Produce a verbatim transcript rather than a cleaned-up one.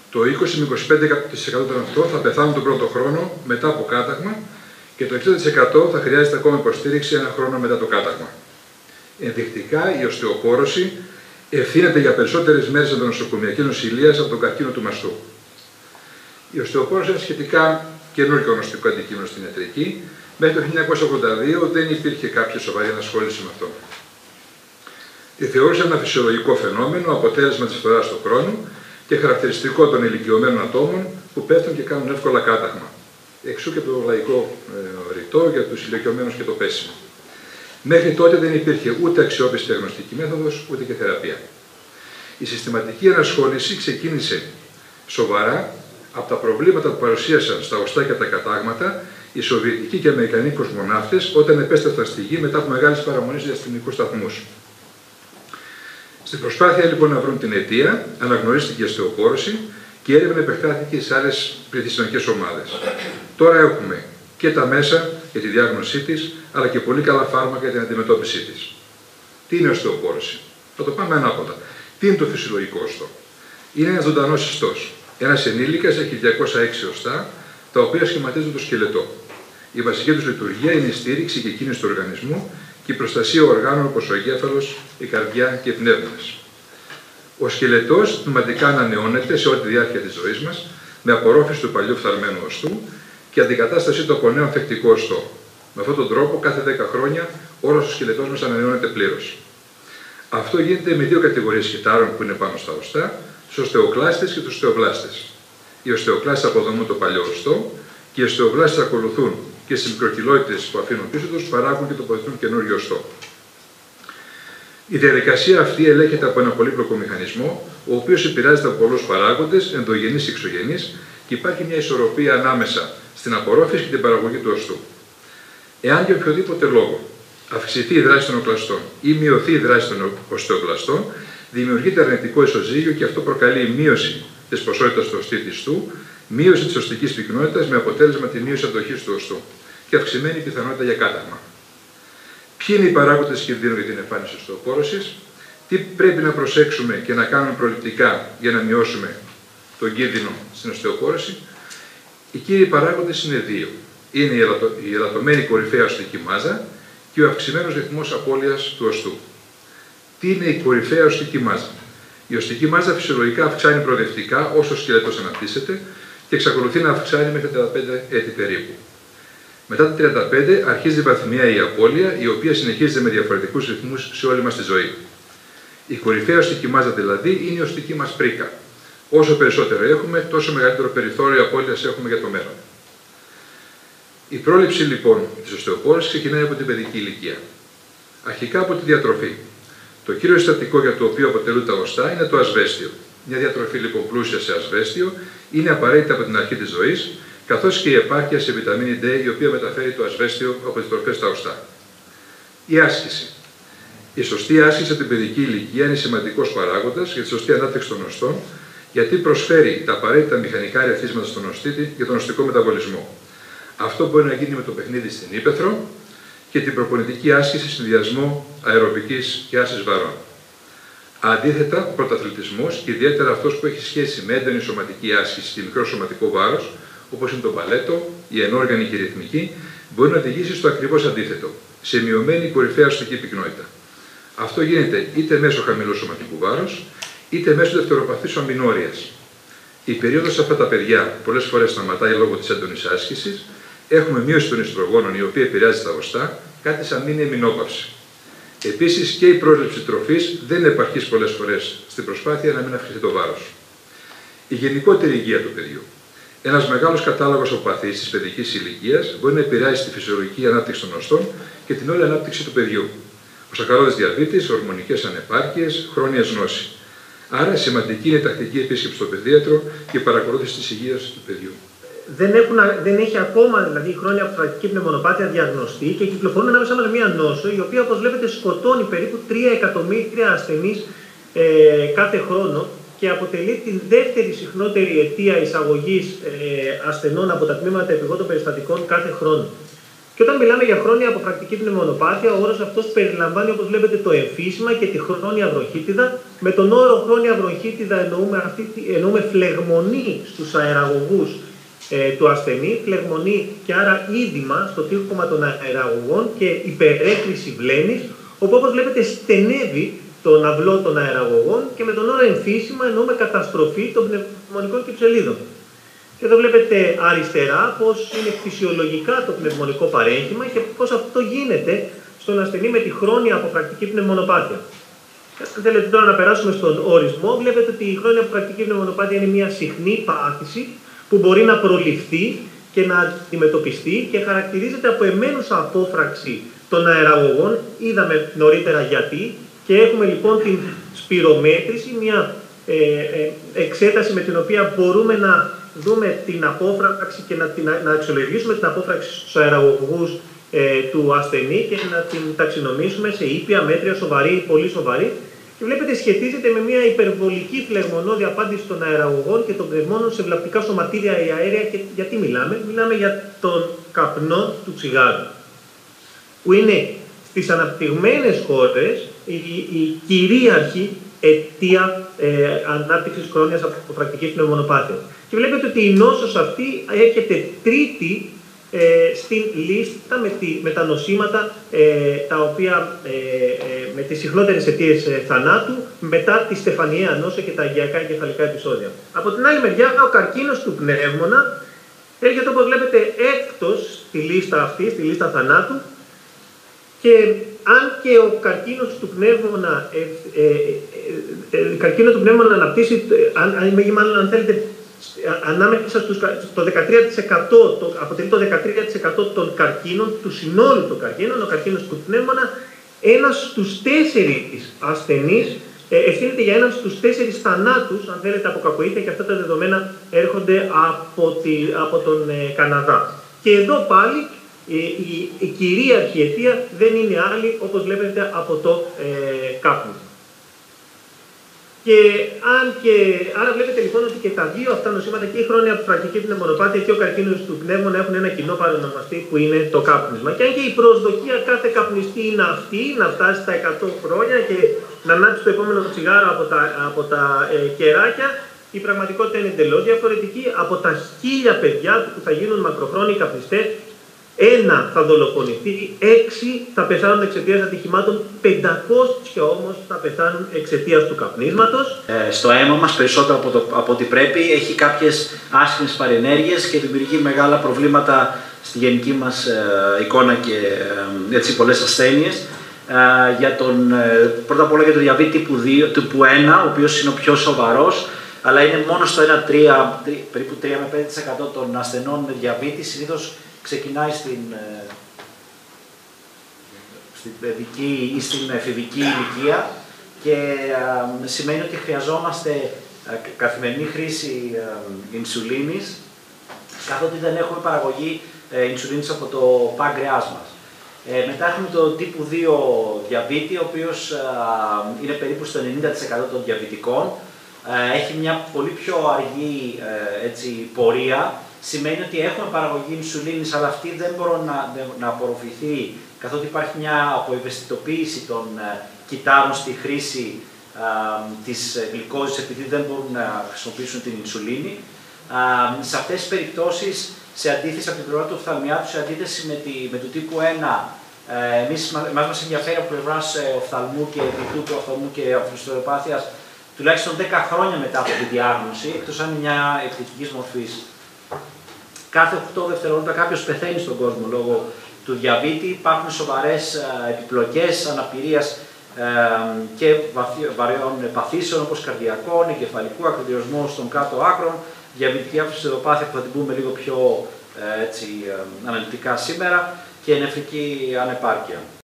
Το είκοσι με είκοσι πέντε τοις εκατό των αυτών θα πεθάνουν τον πρώτο χρόνο μετά από κάταγμα και το εξήντα τοις εκατό θα χρειάζεται ακόμα υποστήριξη ένα χρόνο μετά το κάταγμα. Ενδεικτικά, η οστεοπόρωση ευθύνεται για περισσότερες μέρες ενδονοσοκομιακής νοσηλείας από τον καρκίνο του μαστού. Η οστεοπόρωση είναι σχετικά καινούργιο γνωστικό αντικείμενο στην ιατρική. Μέχρι το χίλια εννιακόσια ογδόντα δύο δεν υπήρχε κάποια σοβαρή ενασχόληση με αυτό. Τη θεώρησαν ένα φυσιολογικό φαινόμενο, αποτέλεσμα της φθοράς του χρόνου και χαρακτηριστικό των ηλικιωμένων ατόμων που πέφτουν και κάνουν εύκολα κάταγμα. Εξού και το λαϊκό ε, ρητό για τους ηλικιωμένους και το πέσιμο. Μέχρι τότε δεν υπήρχε ούτε αξιόπιστη διαγνωστική μέθοδος, ούτε και θεραπεία. Η συστηματική ενασχόληση ξεκίνησε σοβαρά από τα προβλήματα που παρουσίασαν στα οστά και τα κατάγματα οι Σοβιετικοί και Αμερικανοί κοσμοναύτες όταν επέστρεψαν στη Γη μετά από μεγάλες παραμονές σε διαστημικούς σταθμούς. Στην προσπάθεια λοιπόν να βρουν την αιτία, αναγνωρίστηκε η οστεοπόρωση και η έρευνα επεκτάθηκε σε άλλες πληθυσμιακές ομάδες. Τώρα έχουμε και τα μέσα για τη διάγνωσή της, αλλά και πολύ καλά φάρμακα για την αντιμετώπιση της. Τι είναι η οστεοπόρωση? Θα το πάμε ανάποδα. Τι είναι το φυσιολογικό οστό? Είναι ένας ζωντανός ιστός. Ένας ενήλικας έχει διακόσια έξι οστά, τα οποία σχηματίζουν το σκελετό. Η βασική τους λειτουργία είναι η στήριξη και κίνηση του οργανισμού και η προστασία οργάνων όπως ο εγκέφαλος, η καρδιά και οι πνεύμονες. Ο σκελετός τμηματικά ανανεώνεται σε όλη τη διάρκεια της ζωής μας με απορρόφηση του παλιού φθαρμένου οστού και αντικατάστασή του από νέο ανθεκτικό οστό. Με αυτόν τον τρόπο, κάθε δέκα χρόνια, όλος ο σκελετός μας ανανεώνεται πλήρως. Αυτό γίνεται με δύο κατηγορίες κυτάρων που είναι πάνω στα οστά, τους οστεοκλάστες και τους οστεοβλάστες. Οι οστεοκλάστες αποδομούν το παλιό οστό και οι οστεοβλάστες ακολουθούν και στις μικροκυλότητες που αφήνουν πίσω τους παράγουν και τοποθετούν καινούριο οστό. Η διαδικασία αυτή ελέγχεται από ένα πολύπλοκο μηχανισμό, ο οποίος επηρεάζεται από πολλούς παράγοντες, ενδογενείς και εξωγενείς, και υπάρχει μια ισορροπία ανάμεσα στην απορρόφηση και την παραγωγή του οστού. Εάν για οποιοδήποτε λόγο αυξηθεί η δράση των οκλαστών ή μειωθεί η δράση των οστεοκλαστών, δημιουργείται αρνητικό ισοζύγιο και αυτό προκαλεί μείωση της ποσότητας του οστήτιστου, μείωση της οστικής πυκνότητας με αποτέλεσμα τη μείωση αντοχής του οστού και αυξημένη πιθανότητα για κάταγμα. Ποιοι είναι οι παράγοντες κινδύνου για την εμφάνιση της οστεοπόρωσης, τι πρέπει να προσέξουμε και να κάνουμε προληπτικά για να μειώσουμε τον κίνδυνο στην οστεοπόρωση? Οι κύριοι παράγοντες είναι δύο. Είναι η, ελαττω... η ελαττωμένη κορυφαία οστική μάζα και ο αυξημένος ρυθμός απώλειας του οστού. Τι είναι η κορυφαία οστική μάζα? Η οστική μάζα φυσιολογικά αυξάνει προοδευτικά όσο ο σκελετός αναπτύσσεται και εξακολουθεί να αυξάνει μέχρι τα τριάντα πέντε έτη περίπου. Μετά τα τριάντα πέντε αρχίζει βαθμία η απώλεια, η οποία συνεχίζεται με διαφορετικούς ρυθμούς σε όλη μας τη ζωή. Η κορυφαία οστική μάζα δηλαδή είναι η οστική μας πρίκα. Όσο περισσότερο έχουμε, τόσο μεγαλύτερο περιθώριο απώλειας έχουμε για το μέλλον. Η πρόληψη λοιπόν της οστεοπόρωσης ξεκινάει από την παιδική ηλικία. Αρχικά από τη διατροφή. Το κύριο συστατικό για το οποίο αποτελούν τα οστά είναι το ασβέστιο. Μια διατροφή λοιπόν πλούσια σε ασβέστιο είναι απαραίτητα από την αρχή της ζωής, καθώς και η επάρκεια σε βιταμίνη D, η οποία μεταφέρει το ασβέστιο από τις τροφές στα οστά. Η άσκηση. Η σωστή άσκηση από την παιδική ηλικία είναι σημαντικός παράγοντας για τη σωστή ανάπτυξη των οστών, γιατί προσφέρει τα απαραίτητα μηχανικά ρεθίσματα στον οστήτη για τον οστικό μεταβολισμό. Αυτό μπορεί να γίνει με το παιχνίδι στην ύπαιθρο και την προπονητική άσκηση συνδυασμό αεροβικής και άσκησης βαρών. Αντίθετα, ο πρωταθλητισμός, και ιδιαίτερα αυτός που έχει σχέση με έντονη σωματική άσκηση και μικρό σωματικό βάρος, όπως είναι το μπαλέτο, η ενόργανη και η ρυθμική, μπορεί να οδηγήσει στο ακριβώς αντίθετο, σε μειωμένη κορυφαία οστική πυκνότητα. Αυτό γίνεται είτε μέσω χαμηλού σωματικού βάρους, είτε μέσω δευτεροπαθής αμινόριας. Η περίοδος σε αυτά τα παιδιά πολλές φορές σταματάει λόγω της έντονης άσκησης. Έχουμε μείωση των ιστρογόνων, η οποία επηρεάζει τα οστά, κάτι σαν μήνυ εμεινόπαυση. Επίσης και η πρόσληψη τροφής δεν είναι επαρκής πολλές φορές στην προσπάθεια να μην αυξηθεί το βάρος. Η γενικότερη υγεία του παιδιού. Ένας μεγάλος κατάλογος από παθήσεις της παιδικής ηλικίας μπορεί να επηρεάσει τη φυσιολογική ανάπτυξη των οστών και την όλη ανάπτυξη του παιδιού. Ο σακαρόδης διαβήτης, ορμονικές ανεπάρκειες, χρόνιας νόση. Άρα, σημαντική είναι η τακτική επίσκεψη στον παιδίατρο και η παρακολούθηση της υγείας του παιδιού. Δεν, έχουν, δεν έχει ακόμα δηλαδή χρόνια αποφρακτική πνευμονοπάθεια διαγνωστεί και κυκλοφορούν ανάμεσα με μια νόσο η οποία, όπως βλέπετε, σκοτώνει περίπου τρία εκατομμύρια ασθενείς ε, κάθε χρόνο και αποτελεί τη δεύτερη συχνότερη αιτία εισαγωγής ε, ασθενών από τα τμήματα επιγόντων περιστατικών κάθε χρόνο. Και όταν μιλάμε για χρόνια αποφρακτική πνευμονοπάθεια, ο όρος αυτός περιλαμβάνει, όπως βλέπετε, το εμφύσιμα και τη χρόνια βροχίτιδα. Με τον όρο χρόνια βροχίτιδα εννοούμε, αυτή, εννοούμε φλεγμονή στους αεραγωγούς ε, του ασθενή, φλεγμονή και άρα είδημα στο τείχομα των αεραγωγών και υπερέκρηση βλένης, όπου όπως βλέπετε στενεύει τον αυλό των αεραγωγών, και με τον όρο εμφύσιμα εννοούμε καταστροφή των πνευμονικών κυψελίδων. Και εδώ βλέπετε αριστερά πώς είναι φυσιολογικά το πνευμονικό παρέγχημα και πώς αυτό γίνεται στον ασθενή με τη χρόνια αποφρακτική πνευμονοπάθεια. Αν θέλετε τώρα να περάσουμε στον ορισμό, βλέπετε ότι η χρόνια αποφρακτική πνευμονοπάθεια είναι μια συχνή πάθηση που μπορεί να προληφθεί και να αντιμετωπιστεί και χαρακτηρίζεται από εμένουσα απόφραξη των αεραγωγών. Είδαμε νωρίτερα γιατί, και έχουμε λοιπόν την σπυρομέτρηση, μια ε, ε, εξέταση με την οποία μπορούμε να δούμε την απόφραξη και να, την, να αξιολογήσουμε την απόφραξη στους αεραγωγούς ε, του ασθενή και να την ταξινομήσουμε σε ήπια, μέτρια, σοβαρή ή πολύ σοβαρή. Και βλέπετε σχετίζεται με μια υπερβολική φλεγμονώδη απάντηση των αεραγωγών και των πνευμόνων σε βλαπτικά σωματίδια ή αέρια. Και γιατί μιλάμε? Μιλάμε για τον καπνό του τσιγάρου, που είναι στις αναπτυγμένες χώρες η, η κυρίαρχη αιτία ε, ανάπτυξης χρόνιας αποφρακτικής πνευμονοπάθειας. Και βλέπετε ότι η νόσος αυτή έρχεται τρίτη ε, στην λίστα με, τη, με τα νοσήματα ε, τα οποία, ε, ε, με τις συχνότερες αιτίες ε, θανάτου μετά τη στεφανιαία νόσο και τα αγκιακά εγκεφαλικά επεισόδια. Από την άλλη μεριά, ο καρκίνος του πνεύμονα έρχεται, όπως βλέπετε, έκτος στη λίστα αυτή, στη λίστα θανάτου, και αν και ο καρκίνος του πνεύμονα, ε, ε, ε, ε, καρκίνο του πνεύμονα αναπτύσσει, αν, αν, αν θέλετε, ανάμεσα στους, στο δεκατρία τοις εκατό, το, αποτελεί το δεκατρία τοις εκατό των καρκίνων, του συνόλου των καρκίνων, ο καρκίνος του πνεύμονα, ένας στους τέσσερις ασθενείς ε, ευθύνεται για έναν στους τέσσερις θανάτους, αν θέλετε, από κακοήθεια, και αυτά τα δεδομένα έρχονται από, τη, από τον ε, Καναδά. Και εδώ πάλι η, η, η κυρίαρχη αιτία δεν είναι άλλη, όπως βλέπετε, από το ε, κάπνισμα. Και αν και, άρα βλέπετε λοιπόν ότι και τα δύο αυτά νοσήματα, και η χρόνια αποφρακτική πνευμονοπάθεια και ο καρκίνος του πνεύμονα, έχουν ένα κοινό παρονομαστή που είναι το κάπνισμα. Και αν και η προσδοκία κάθε καπνιστή είναι αυτή, να φτάσει στα εκατό χρόνια και να ανάψει το επόμενο τσιγάρο από τα, από τα ε, κεράκια, η πραγματικότητα είναι εντελώς διαφορετική. Από τα χίλια παιδιά που θα γίνουν μακροχρόνιοι καπνιστές, ένα θα δολοφονηθεί, έξι θα πεθάνουν εξαιτίας ατυχημάτων, πεντακόσια όμως θα πεθάνουν εξαιτίας του καπνίσματος. Ε, στο αίμα μας, περισσότερο από, το, από ό,τι πρέπει, έχει κάποιες άσχημες παρενέργειες και δημιουργεί μεγάλα προβλήματα στη γενική μας ε, εικόνα και ε, έτσι πολλές ασθένειες. Ε, για τον, ε, πρώτα απ' όλα για το διαβήτη τύπου, δύο, τύπου ένα, ο οποίος είναι ο πιο σοβαρός, αλλά είναι μόνο στο ένα τρία, περίπου τρία με πέντε τοις εκατό των ασθενών με διαβήτη. Συνήθως ξεκινάει στην, στην παιδική ή στην εφηβική ηλικία και ε, σημαίνει ότι χρειαζόμαστε ε, καθημερινή χρήση ε, ινσουλίνης, καθότι δεν έχουμε παραγωγή ε, ινσουλίνης από το πάγκρεάς μας. Ε, μετά έχουμε το τύπου δύο διαβήτη, ο οποίος ε, είναι περίπου στο ενενήντα τοις εκατό των διαβητικών. Ε, έχει μια πολύ πιο αργή ε, έτσι, πορεία. Σημαίνει ότι έχουμε παραγωγή ινσουλίνης, αλλά αυτή δεν μπορεί να, να απορροφηθεί, καθότι υπάρχει μια αποευαισθητοποίηση των ε, κυτάρων στη χρήση ε, της γλυκόζης, επειδή δεν μπορούν να χρησιμοποιήσουν την ινσουλίνη. Ε, σε αυτές τις περιπτώσεις, σε αντίθεση από την πλευρά του οφθαλμιάτου, σε αντίθεση με, τη, με το τύπου ένα, ε, εμείς εμάς μας ενδιαφέρει από πλευράς ε, οφθαλμού και διπλού του οφθαλμού και αυτοσυλλοπάθειας τουλάχιστον δέκα χρόνια μετά από τη διάγνωση, εκτός αν είναι μια εκπληκτικής μορφής. Κάθε οκτώ δευτερόλεπτα κάποιος πεθαίνει στον κόσμο λόγω του διαβήτη. Υπάρχουν σοβαρές ε, επιπλοκές αναπηρίας ε, και βαρέων παθήσεων όπως καρδιακών, εγκεφαλικού, ακροτηριασμού των κάτω άκρων, διαβητική αυτοσυλλοπάθεια που θα την πούμε λίγο πιο ε, έτσι, ε, αναλυτικά σήμερα, και νεφρική ανεπάρκεια.